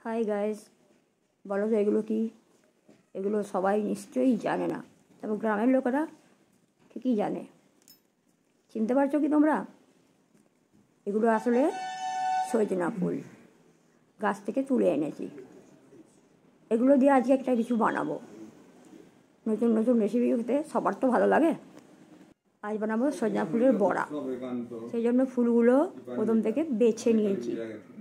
Hi guys, বলো তো এগুলো কি? এগুলো সবাই নিশ্চয়ই জানে না, তবে গ্রামের লোকেরা ঠিকই জানে। চিনতে পারছো কি তোমরা? এগুলো আসলে সজনা ফুল, গাছ থেকে তুলে এনেছি। এগুলো দিয়ে আজকে একটা কিছু বানাবো। নতুন নতুন রেসিপি খেতে সবার তো ভালো লাগে। আজ বানাবো সজনা ফুলের বড়া। সেই জন্য ফুলগুলো প্রথম থেকে বেছে নিয়েছি।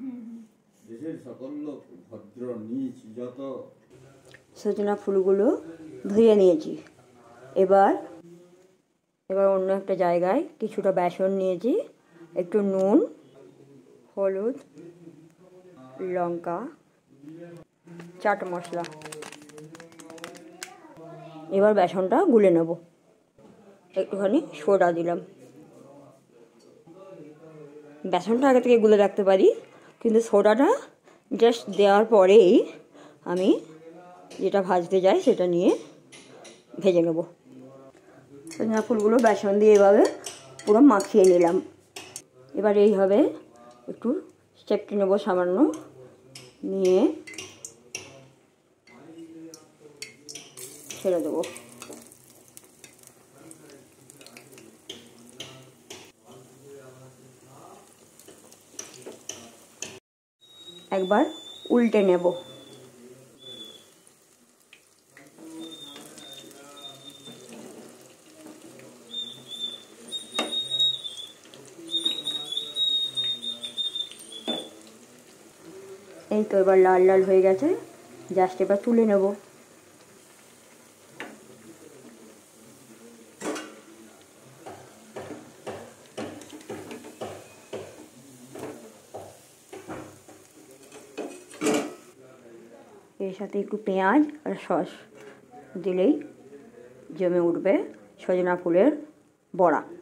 সজনা ফুলগুলো ধুয়ে নিয়েছি। এবার অন্য একটা জায়গায় কিছুটা বেসন নিয়েছি, একটু নুন, হলুদ, লঙ্কা, চাট মশলা। এবার বেসনটা গুলে নেব। একটুখানি সোডা দিলাম। বেসনটা আগে থেকে গুলে রাখতে পারি, কিন্তু সোডাটা জাস্ট দেওয়ার পরেই আমি যেটা ভাজতে যাই সেটা নিয়ে ভেজে নেব। সজনা ফুলগুলো বেসন দিয়ে এভাবে পুরো মাখিয়ে নিলাম। এবার এইভাবে একটু চেপটে নেব সামান্য, নিয়ে ছেড়ে দেবো। একবার উল্টে নেব। এই তো এবার লাল লাল হয়ে গেছে, জাস্ট এবার তুলে নেব। এর সাথে একটু পেঁয়াজ আর সস দিলেই জমে উঠবে সজনা ফুলের বড়া।